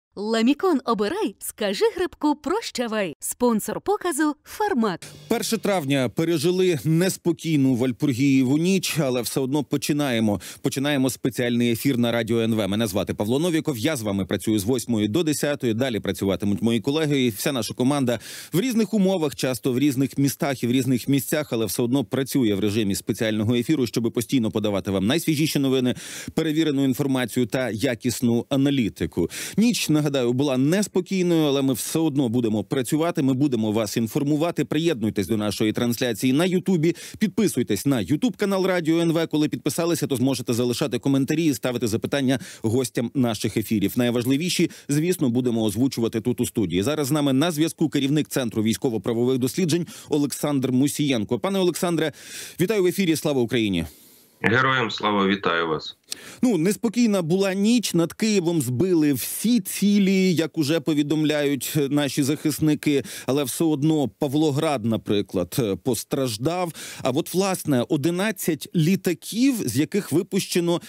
Ламікон обирай, скажи грибку прощавай. Спонсор показу «Фармак». 1 травня пережили неспокійну Вальпургієву ніч, але все одно починаємо спеціальний ефір на Радіо НВ. Мене звати Павло Новіков, я з вами працюю з 8 до 10, далі працюватимуть мої колеги і вся наша команда в різних умовах, часто в різних містах і в різних місцях, але все одно працює в режимі спеціального ефіру, щоб постійно подавати вам найсвіжіші новини, перевірену інформацію та якісну аналітику. Ніч, нагадаю, була неспокійною, але ми все одно будемо працювати, ми будемо вас інформувати. Приєднуйтесь до нашої трансляції на Ютубі, підписуйтесь на Ютуб-канал Радіо НВ. Коли підписалися, то зможете залишати коментарі і ставити запитання гостям наших ефірів. Найважливіші, звісно, будемо озвучувати тут у студії. Зараз з нами на зв'язку керівник Центру військово-правових досліджень Олександр Мусієнко. Пане Олександре, вітаю в ефірі. Слава Україні! Героям слава, вітаю вас. Неспокійна була ніч, над Києвом збили всі цілі, як уже повідомляють наші захисники, але все одно Павлоград, наприклад, постраждав. А от, власне, 11 літаків, з яких випущено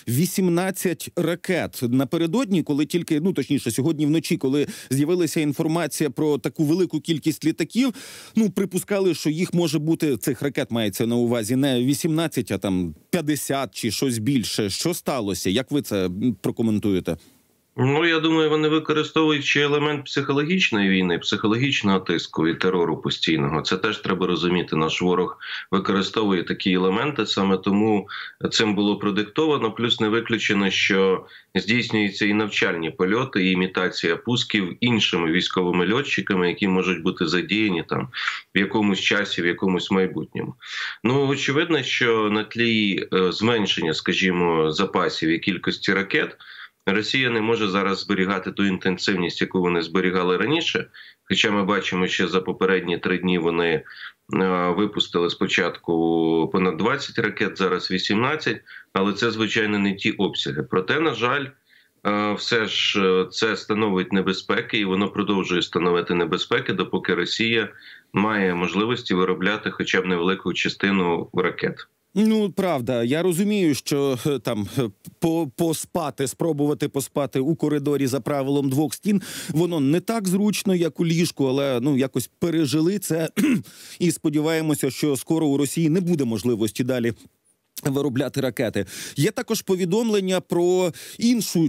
18 ракет. Напередодні, коли тільки, сьогодні вночі, коли з'явилася інформація про таку велику кількість літаків, припускали, що їх може бути, цих ракет мається на увазі, не 18, а там 50 чи щось більше. Що сталося? Як ви це прокоментуєте? Я думаю, вони використовують ще елемент психологічної війни, психологічного тиску і терору постійного. Це теж треба розуміти. Наш ворог використовує такі елементи, саме тому цим було продиктовано. Плюс не виключено, що здійснюються і навчальні польоти, і імітація пусків іншими військовими льотчиками, які можуть бути задіяні там в якомусь часі, в якомусь майбутньому. Очевидно, що на тлі зменшення, скажімо, запасів і кількості ракет, Росія не може зараз зберігати ту інтенсивність, яку вони зберігали раніше. Хоча ми бачимо, що за попередні 3 дні вони випустили спочатку понад 20 ракет, зараз 18, але це, звичайно, не ті обсяги. Проте, на жаль, все ж це становить небезпеки, і воно продовжує становити небезпеки, допоки Росія має можливості виробляти хоча б невелику частину ракет. Правда. Я розумію, що там спробувати поспати у коридорі за правилом 2 стін, воно не так зручно, як у ліжку, але якось пережили це і сподіваємося, що скоро у Росії не буде можливості далі виробляти ракети. Є також повідомлення про іншу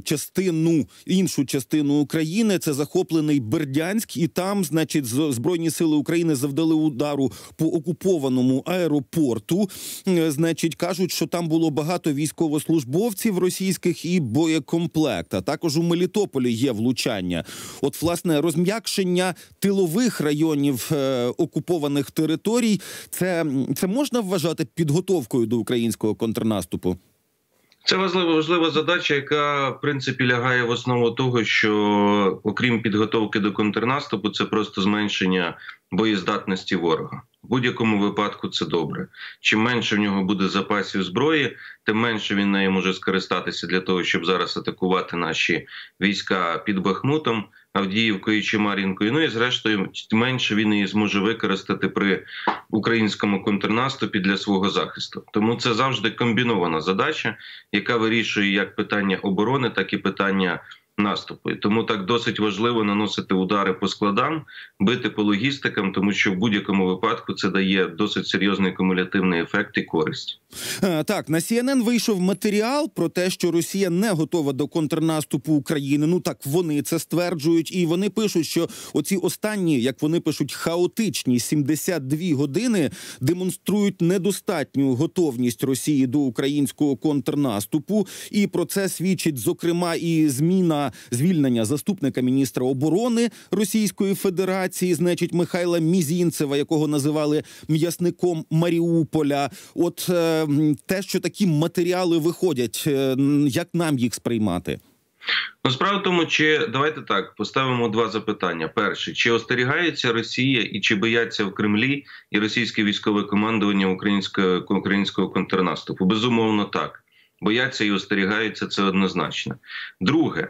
частину України, це захоплений Бердянськ, і там, Збройні сили України завдали удару по окупованому аеропорту. Кажуть, що там було багато військовослужбовців російських і боєкомплект. А також у Мелітополі є влучання. От, власне, розм'якшення тилових районів окупованих територій, це можна вважати підготовкою до українського контрнаступу? Це важлива задача, яка, в принципі, лягає в основу того, що, окрім підготовки до контрнаступу, це просто зменшення боєздатності ворога. В будь-якому випадку це добре. Чим менше в нього буде запасів зброї, тим менше він нею може скористатися для того, щоб зараз атакувати наші війська під Бахмутом, Авдіївкою чи Мар'їнкою. І зрештою, менше він її зможе використати при українському контрнаступі для свого захисту. Тому це завжди комбінована задача, яка вирішує як питання оборони, так і питання наступу. І тому так досить важливо наносити удари по складам, бити по логістикам, тому що в будь-якому випадку це дає досить серйозний кумулятивний ефект і користь. Так, на CNN вийшов матеріал про те, що Росія не готова до контрнаступу України. Вони це стверджують. І вони пишуть, що оці останні, як вони пишуть, хаотичні 72 години демонструють недостатню готовність Росії до українського контрнаступу. І про це свідчить, зокрема, і звільнення заступника міністра оборони Російської Федерації, Михайла Мізінцева, якого називали м'ясником Маріуполя. От те, що такі матеріали виходять, як нам їх сприймати? Справа в тому, давайте так, поставимо 2 запитання. Перше, чи остерігається Росія і чи бояться в Кремлі і російське військове командування українського контрнаступу? Безумовно, так. Бояться і остерігаються, це однозначно. Друге,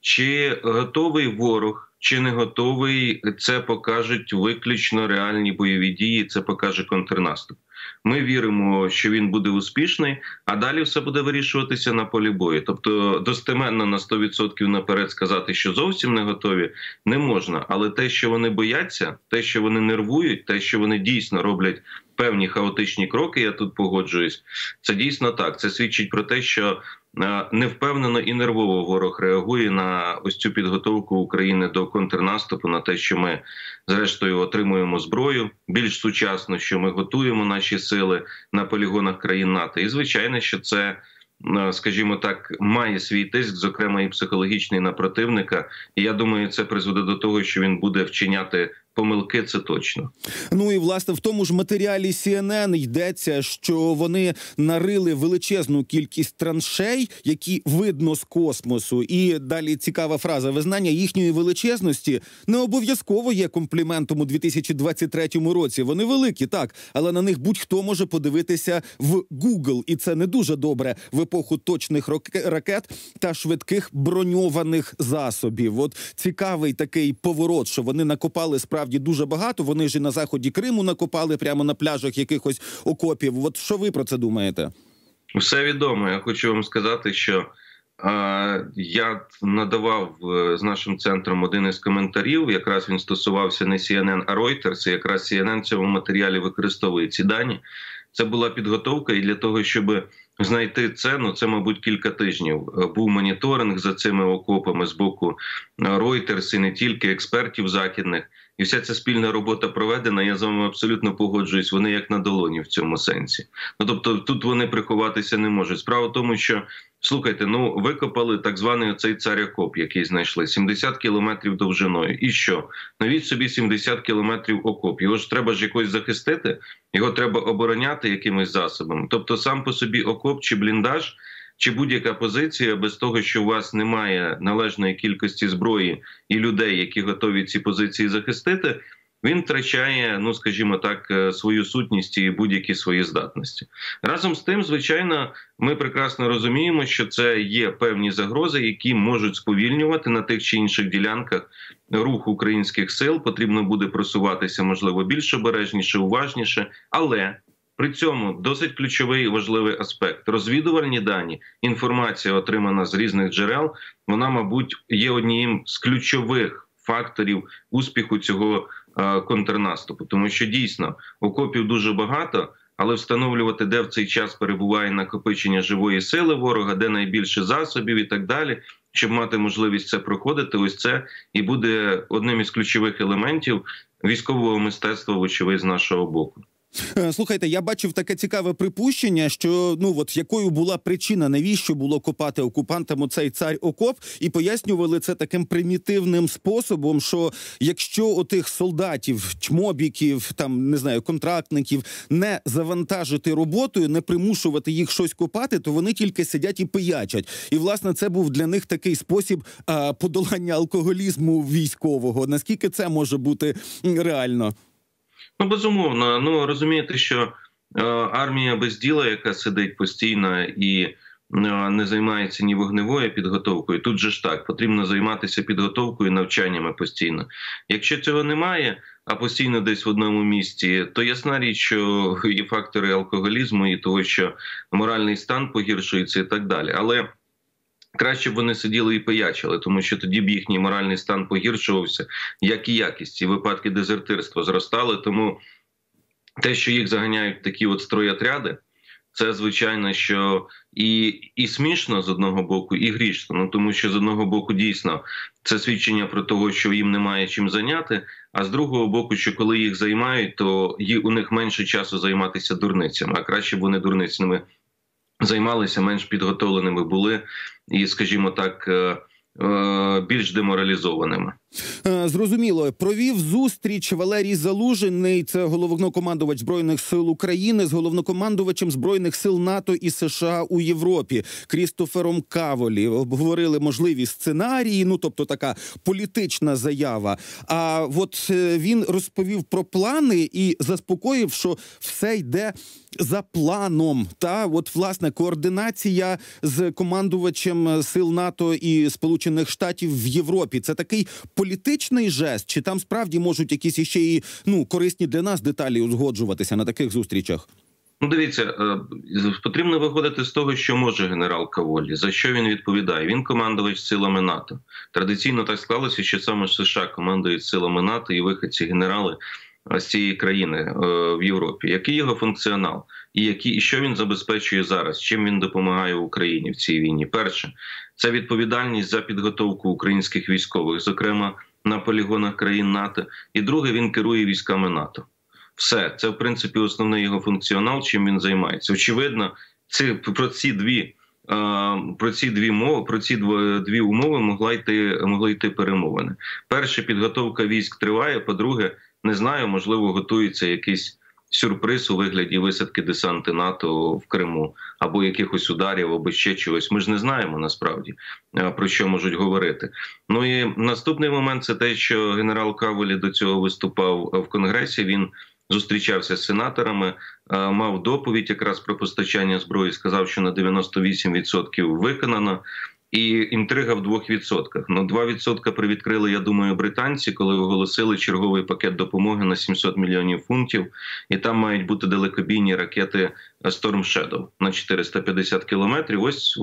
чи готовий ворог, чи не готовий, це покажуть виключно реальні бойові дії, це покаже контрнаступ. Ми віримо, що він буде успішний, а далі все буде вирішуватися на полі бою. Тобто достеменно на 100% наперед сказати, що зовсім не готові, не можна. Але те, що вони бояться, те, що вони нервують, те, що вони дійсно роблять певні хаотичні кроки, я тут погоджуюсь, це дійсно так. Це свідчить про те, що невпевнено і нервово ворог реагує на ось цю підготовку України до контрнаступу, на те, що ми зрештою отримуємо зброю більш сучасно, що ми готуємо наші сили на полігонах країн НАТО. І звичайно, що це, скажімо так, має свій тиск, зокрема і психологічний, на противника. І я думаю, це призведе до того, що він буде вчиняти помилки, це точно. Ну і, власне, в тому ж матеріалі CNN йдеться, що вони нарили величезну кількість траншей, які видно з космосу. І далі цікава фраза: визнання їхньої величезності не обов'язково є компліментом у 2023 році. Вони великі, так, але на них будь-хто може подивитися в Google. І це не дуже добре в епоху точних ракет та швидких броньованих засобів. От цікавий такий поворот, що вони накопали справді дуже багато. Вони ж і на заході Криму накопали, прямо на пляжах якихось окопів. От що ви про це думаєте? Все відомо. Я хочу вам сказати, що я надавав з нашим центром один із коментарів, якраз він стосувався не CNN, а Reuters, і якраз CNN в цьому матеріалі використовує ці дані. Це була підготовка, і для того, щоб знайти це, це, мабуть, кілька тижнів. Був моніторинг за цими окопами з боку Reuters і не тільки, експертів західних. І вся ця спільна робота проведена, я з вами абсолютно погоджуюсь, вони як на долоні в цьому сенсі. Тобто тут вони приховатися не можуть. Справа в тому, що, слухайте, викопали так званий оцей царь-окоп, який знайшли, 70 кілометрів довжиною. І що? Навіть собі 70 кілометрів окоп. Його ж треба якось захистити, його треба обороняти якимось засобом. Тобто сам по собі окоп чи бліндаж, чи будь-яка позиція без того, що у вас немає належної кількості зброї і людей, які готові ці позиції захистити, він втрачає, скажімо так, свою сутність і будь-які свої здатності. Разом з тим, звичайно, ми прекрасно розуміємо, що це є певні загрози, які можуть сповільнювати на тих чи інших ділянках рух українських сил. Потрібно буде просуватися, можливо, більш обережніше, уважніше, але при цьому досить ключовий і важливий аспект. Розвідувальні дані, інформація, отримана з різних джерел, вона, мабуть, є однією з ключових факторів успіху цього контрнаступу. Тому що, дійсно, окопів дуже багато, але встановлювати, де в цей час перебуває накопичення живої сили ворога, де найбільше засобів і так далі, щоб мати можливість це проходити, ось це і буде одним із ключових елементів військового мистецтва, вочевидь, з нашого боку. Слухайте, я бачив таке цікаве припущення, що, якою була причина, навіщо було копати окупантам оцей цар-окоп, і пояснювали це таким примітивним способом, що якщо отих солдатів, чмобіків, контрактників не завантажити роботою, не примушувати їх щось копати, то вони тільки сидять і пиячать. І, власне, це був для них такий спосіб подолання алкоголізму військового. Наскільки це може бути реально? Безумовно. Розумієте, що армія без діла, яка сидить постійно і не займається ні вогневою підготовкою, тут же ж так, потрібно займатися підготовкою і навчаннями постійно. Якщо цього немає, а постійно десь в одному місці, то ясна річ, що є фактори алкоголізму і того, що моральний стан погіршується і так далі. Але краще б вони сиділи і пиячили, тому що тоді б їхній моральний стан погіршувався, як і якість. І випадки дезертирства зростали, тому те, що їх заганяють в такі стройотряди, це, звичайно, що і смішно з одного боку, і грішно. Тому що з одного боку, дійсно, це свідчення про те, що їм немає чим зайняти, а з другого боку, що коли їх займають, то у них менше часу займатися дурницями, а краще б вони дурницями займалися, менш підготовленими були і, скажімо так, більш деморалізованими. Зрозуміло. Провів зустріч Валерій Залужний, це головнокомандувач Збройних сил України, з головнокомандувачем Збройних сил НАТО і США у Європі Крістофером Каволі. Обговорили можливі сценарії, тобто така політична заява. А він розповів про плани і заспокоїв, що все йде за планом. Власне, координація з командувачем сил НАТО і Сполучених Штатів в Європі. Це такий політичний жест? Чи там справді можуть якісь іще і корисні для нас деталі узгоджуватися на таких зустрічах? Ну, дивіться, потрібно виходити з того, що може генерал Каволі, за що він відповідає. Він командувач силами НАТО. Традиційно так склалося, що саме США командують силами НАТО і виходці генерали з цієї країни в Європі. Який його функціонал? І що він забезпечує зараз? Чим він допомагає Україні в цій війні? Перше, це відповідальність за підготовку українських військових, зокрема на полігонах країн НАТО. І друге, він керує військами НАТО. Все, це в принципі основний його функціонал, чим він займається. Очевидно, про ці дві умови могли йти перемовини. Перше, підготовка військ триває. По-друге, не знаю, можливо, готується якийсь сюрприз у вигляді висадки десанти НАТО в Криму, або якихось ударів, або ще чогось. Ми ж не знаємо насправді, про що можуть говорити. Ну і наступний момент – це те, що генерал Каволі до цього виступав в Конгресі. Він зустрічався з сенаторами, мав доповідь якраз про постачання зброї, сказав, що на 98% виконано. І інтрига в 2%. Ну, 2% привідкрили, я думаю, британці, коли оголосили черговий пакет допомоги на 700 мільйонів фунтів. І там мають бути далекобійні ракети Storm Shadow на 450 кілометрів.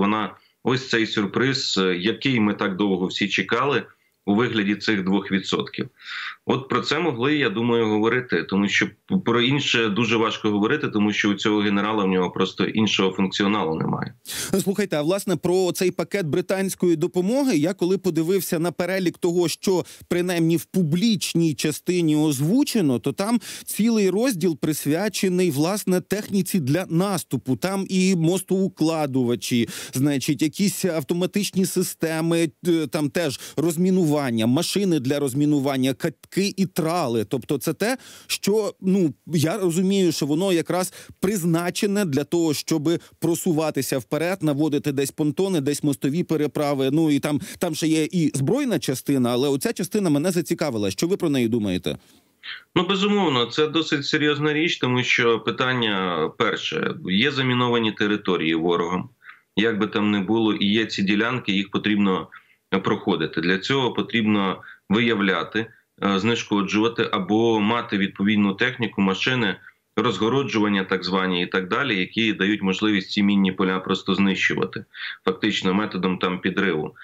Ось цей сюрприз, який ми так довго всі чекали, у вигляді цих 2%. От про це могли, я думаю, говорити, тому що про інше дуже важко говорити, тому що у цього генерала в нього просто іншого функціоналу немає. Слухайте, а власне про цей пакет британської допомоги, я коли подивився на перелік того, що принаймні в публічній частині озвучено, то там цілий розділ присвячений, власне, техніці для наступу. Там і мостоукладувачі, значить, якісь автоматичні системи, там теж розмінування, машини для розмінування, катки і трали. Тобто це те, що, я розумію, що воно якраз призначене для того, щоб просуватися вперед, наводити десь понтони, десь мостові переправи. Ну і там ще є і збройна частина, але оця частина мене зацікавила. Що ви про неї думаєте? Ну, безумовно, це досить серйозна річ, тому що питання перше, є заміновані території ворогом, як би там не було, і є ці ділянки, їх потрібно проходити. Для цього потрібно виявляти, знешкоджувати або мати відповідну техніку, машини, розгороджування так звані і так далі, які дають можливість ці мінні поля просто знищувати, фактично методом там підриву.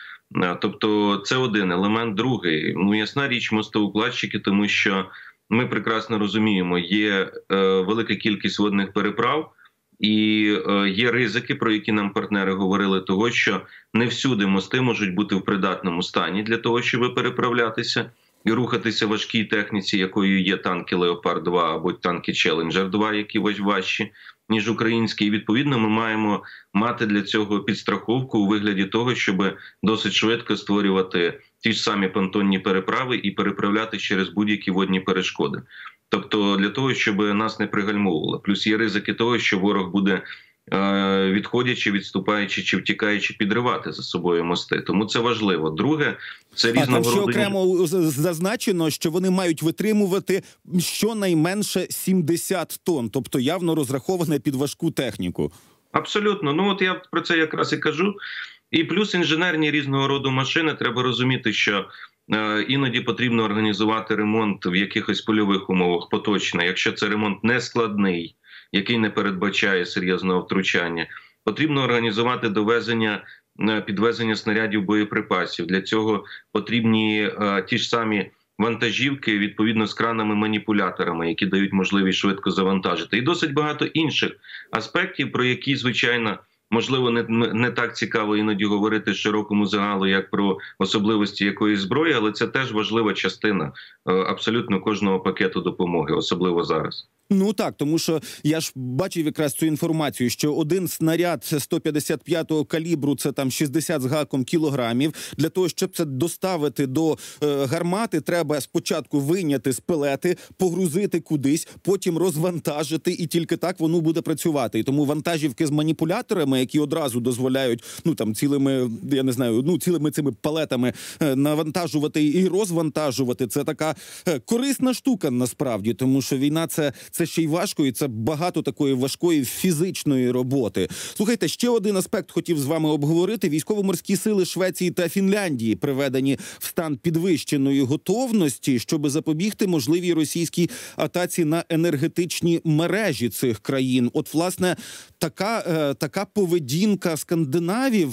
Тобто це один елемент. Другий, ясна річ, мостоукладчики, тому що ми прекрасно розуміємо, є велика кількість водних переправ, і є ризики, про які нам партнери говорили, того, що не всюди мости можуть бути в придатному стані для того, щоб переправлятися і рухатися в важкій техніці, якою є танки «Леопард-2» або танки «Челленджер-2», які важчі, ніж українські. І, відповідно, ми маємо мати для цього підстраховку у вигляді того, щоб досить швидко створювати ті ж самі понтонні переправи і переправляти через будь-які водні перешкоди. Тобто для того, щоб нас не пригальмовувало. Плюс є ризики того, що ворог буде, відходячи, відступаючи чи втікаючи, підривати за собою мости. Тому це важливо. Друге, це різного роду... Там ще окремо зазначено, що вони мають витримувати щонайменше 70 тонн, тобто явно розраховане під важку техніку. Абсолютно. От я про це якраз і кажу. І плюс інженерні різного роду машини. Треба розуміти, що іноді потрібно організувати ремонт в якихось польових умовах поточно, якщо це ремонт не складний, який не передбачає серйозного втручання. Потрібно організувати підвезення снарядів, боєприпасів. Для цього потрібні ті ж самі вантажівки, відповідно, з кранами-маніпуляторами, які дають можливість швидко завантажити. І досить багато інших аспектів, про які, звичайно, можливо, не так цікаво іноді говорити широкому загалу, як про особливості якоїсь зброї, але це теж важлива частина абсолютно кожного пакету допомоги, особливо зараз. Ну так, тому що я ж бачив якраз цю інформацію, що один снаряд 155-го калібру, це там 60 з гаком кілограмів. Для того, щоб це доставити до гармати, треба спочатку вийняти з пелети, погрузити кудись, потім розвантажити, і тільки так воно буде працювати. І тому вантажівки з маніпуляторами, які одразу дозволяють, цілими, я не знаю, цілими цими палетами навантажувати і розвантажувати, це така корисна штука насправді, тому що війна – це це ще й важко, і це багато такої важкої фізичної роботи. Слухайте, ще один аспект хотів з вами обговорити. Військово-морські сили Швеції та Фінляндії приведені в стан підвищеної готовності, щоб запобігти можливій російській атаці на енергетичні мережі цих країн. От, власне, така поведінка скандинавів,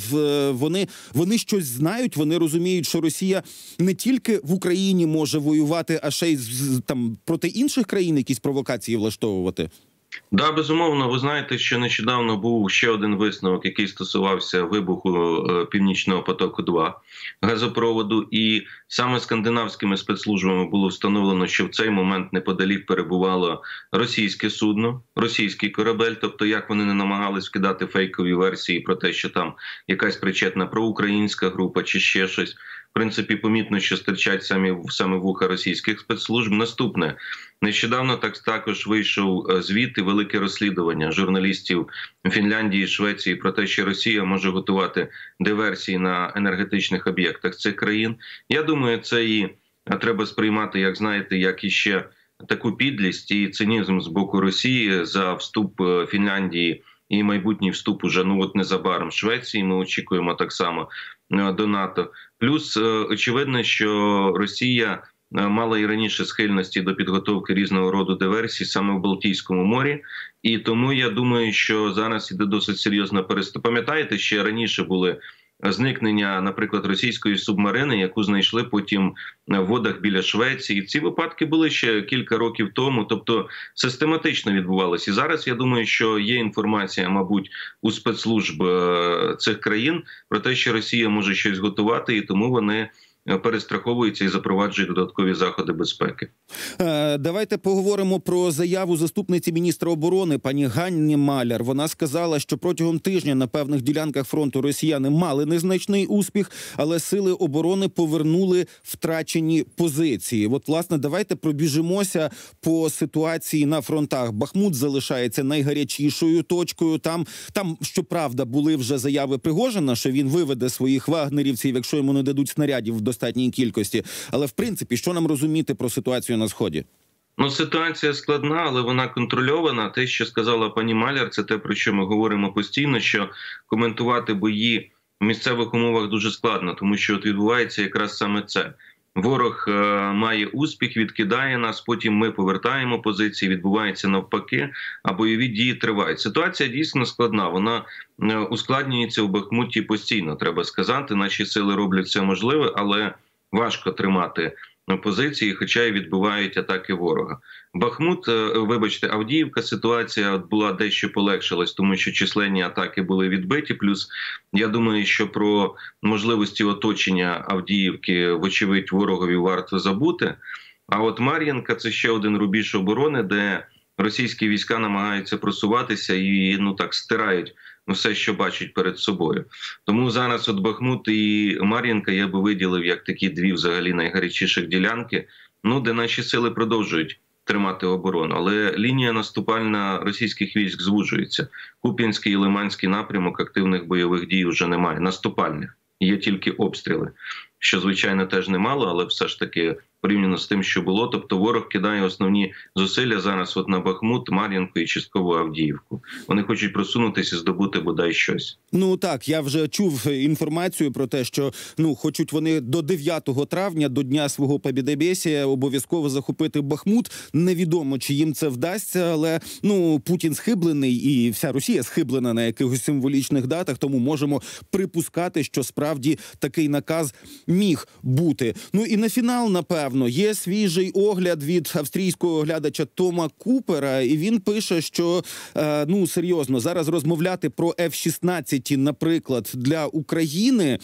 вони щось знають, вони розуміють, що Росія не тільки в Україні може воювати, а ще й там проти інших країн якісь провокації влаштовувати. Да, безумовно. Ви знаєте, що нещодавно був ще один висновок, який стосувався вибуху Північного потоку-2 газопроводу. І саме скандинавськими спецслужбами було встановлено, що в цей момент неподалік перебувало російське судно, російський корабель. Тобто, як вони не намагались вкидати фейкові версії про те, що там якась причетна проукраїнська група чи ще щось. В принципі, помітно, що стирчать саме вуха російських спецслужб. Наступне. Нещодавно також вийшов звіт і велике розслідування журналістів Фінляндії і Швеції про те, що Росія може готувати диверсії на енергетичних об'єктах цих країн. Я думаю, це і треба сприймати, як знаєте, як іще таку підлість і цинізм з боку Росії за вступ Фінляндії і майбутній вступ уже незабаром Швеції. Ми очікуємо так само до НАТО. Плюс очевидно, що Росія мала і раніше схильності до підготовки різного роду диверсій саме в Балтійському морі. І тому я думаю, що зараз іде досить серйозна переступ. Пам'ятаєте, ще раніше були зникнення, наприклад, російської субмарини, яку знайшли потім в водах біля Швеції. Ці випадки були ще кілька років тому, тобто систематично відбувалися. І зараз, я думаю, що є інформація, мабуть, у спецслужб цих країн про те, що Росія може щось готувати, і тому вони перестраховуються і запроваджують додаткові заходи безпеки. Давайте поговоримо про заяву заступниці міністра оборони пані Ганні Маляр. Вона сказала, що протягом тижня на певних ділянках фронту росіяни мали незначний успіх, але сили оборони повернули втрачені позиції. От, власне, давайте пробіжимося по ситуації на фронтах. Бахмут залишається найгарячішою точкою. Там, щоправда, були вже заяви Пригожина, що він виведе своїх вагнерівців, якщо йому не дадуть снарядів в достатній кількості. Але, в принципі, що нам розуміти про ситуацію на Сході? Ситуація складна, але вона контрольована. Те, що сказала пані Маляр, це те, про що ми говоримо постійно, що коментувати бої в місцевих умовах дуже складно, тому що от відбувається якраз саме це. Ворог має успіх, відкидає нас, потім ми повертаємо позиції, відбувається навпаки, а бойові дії тривають. Ситуація дійсно складна, вона ускладнюється в Бахмуті постійно, треба сказати. Наші сили роблять все можливе, але важко тримати позиції, хоча й відбувають атаки ворога. Бахмут, Авдіївка, ситуація була дещо полегшилась, тому що численні атаки були відбиті, плюс я думаю, що про можливості оточення Авдіївки, вочевидь, ворогові варто забути. А от Мар'їнка – це ще один рубіж оборони, де російські війська намагаються просуватися і стирають все, що бачать перед собою. Тому зараз от Бахмут і Мар'їнка я би виділив як такі дві взагалі найгарячіших ділянки, де наші сили продовжують тримати оборону. Але лінія наступальна російських військ звужується. Куп'янський і Лиманський напрямок активних бойових дій вже немає. Наступальних. Є тільки обстріли, що, звичайно, теж немало, але все ж таки порівняно з тим, що було. Тобто ворог кидає основні зусилля зараз на Бахмут, Мар'їнку і частково Авдіївку. Вони хочуть просунутися і здобути бодай щось. Так, я вже чув інформацію про те, що хочуть вони до 9 травня, до Дня свого Побєдобєсія, обов'язково захопити Бахмут. Невідомо, чи їм це вдасться, але Путін схиблений і вся Росія схиблена на якихось символічних датах, тому можемо припускати, що справді такий наказ міг бути. І на фінал, напевно, є свіжий огляд від австрійського оглядача Тома Купера, і він пише, що, серйозно, зараз розмовляти про F-16, наприклад, для України,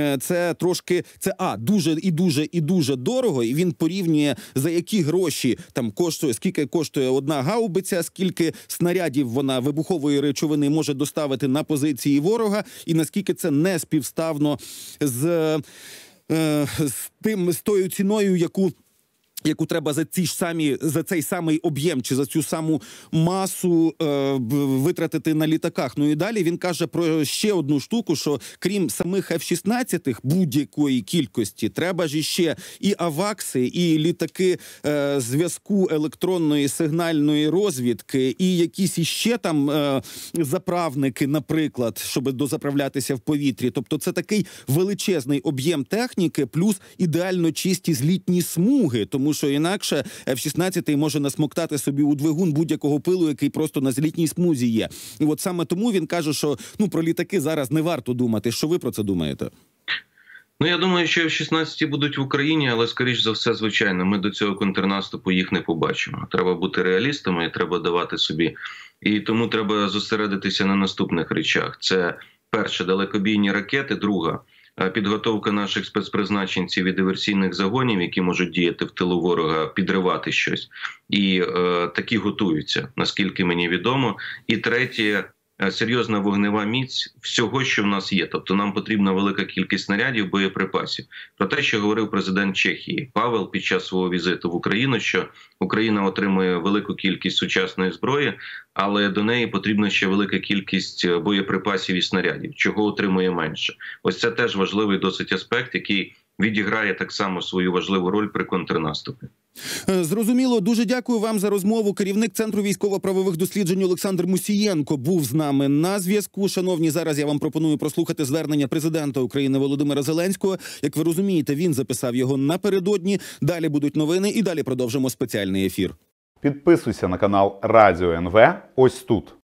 це трошки, дуже дуже дорого, і він порівнює, за які гроші там коштує, скільки коштує одна гаубиця, скільки снарядів вона вибухової речовини може доставити на позиції ворога, і наскільки це не співставно з тою ціною, яку яку треба за цей самий об'єм чи за цю саму масу витратити на літаках. Ну і далі він каже про ще одну штуку, що крім самих F-16 будь-якої кількості, треба ж іще і авакси, і літаки зв'язку електронної сигнальної розвідки, і якісь іще там заправники, наприклад, щоб дозаправлятися в повітрі. Тобто це такий величезний об'єм техніки, плюс ідеально чисті злітні смуги, тому що інакше F-16 може насмоктати собі у двигун будь-якого пилу, який просто на злітній смузі є. І от саме тому він каже, що про літаки зараз не варто думати. Що ви про це думаєте? Ну, я думаю, що F-16 будуть в Україні, але, скоріш за все, звичайно, ми до цього контрнаступу їх не побачимо. Треба бути реалістами і треба давати собі. І тому треба зосередитися на наступних речах. Це, перше, далекобійні ракети, друга – підготовка наших спецпризначенців і диверсійних загонів, які можуть діяти в тилу ворога, підривати щось. І такі готуються, наскільки мені відомо. І третє – серйозна вогнева міць всього, що в нас є. Тобто нам потрібна велика кількість снарядів, боєприпасів. Про те, що говорив президент Чехії Павел під час свого візиту в Україну, що Україна отримує велику кількість сучасної зброї, але до неї потрібна ще велика кількість боєприпасів і снарядів, чого отримує менше. Ось це теж важливий досить аспект, який відіграє так само свою важливу роль при контрнаступі. Зрозуміло. Дуже дякую вам за розмову. Керівник Центру військово-правових досліджень Олександр Мусієнко був з нами на зв'язку. Шановні, зараз я вам пропоную прослухати звернення президента України Володимира Зеленського. Як ви розумієте, він записав його напередодні. Далі будуть новини і далі продовжимо спеціальний ефір. Підписуйся на канал Радіо НВ ось тут.